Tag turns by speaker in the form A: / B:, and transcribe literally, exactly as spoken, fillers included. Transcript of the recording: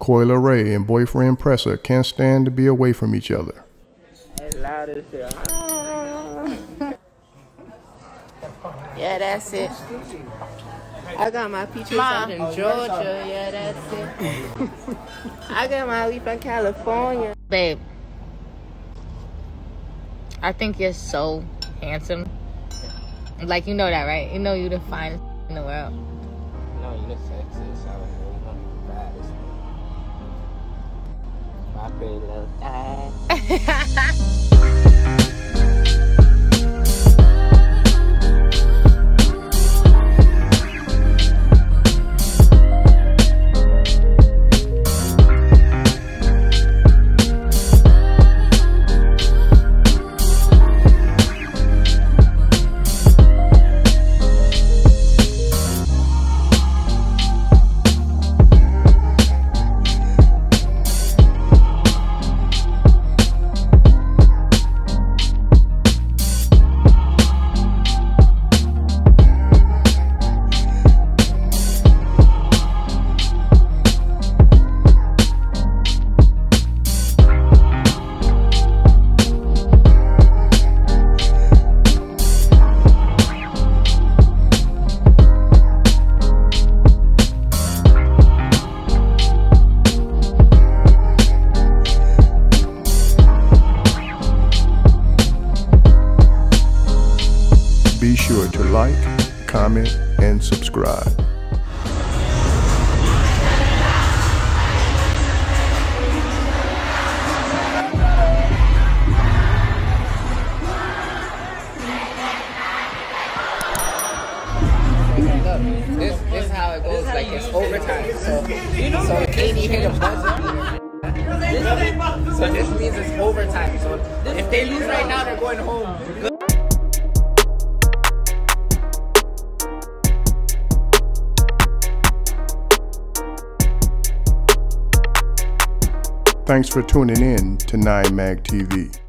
A: Coyle Ray and boyfriend Presser can't stand to be away from each other.
B: It's loud as hell. Yeah, that's it. I got my peaches out in Georgia. Yeah, that's it. I got my leaf in California.
C: Babe, I think you're so handsome. Like, you know that, right? You know you're the finest in the world.
B: No, you're the sexiest. I was really one of the baddest. My pretty little thing.
A: Be sure to like, comment, and subscribe.
B: This, this is how it goes. Like, it's overtime. So, so K D hit a buzzer. So this means it's overtime. So if they lose right now, they're going home.
A: Thanks for tuning in to nine mag T V.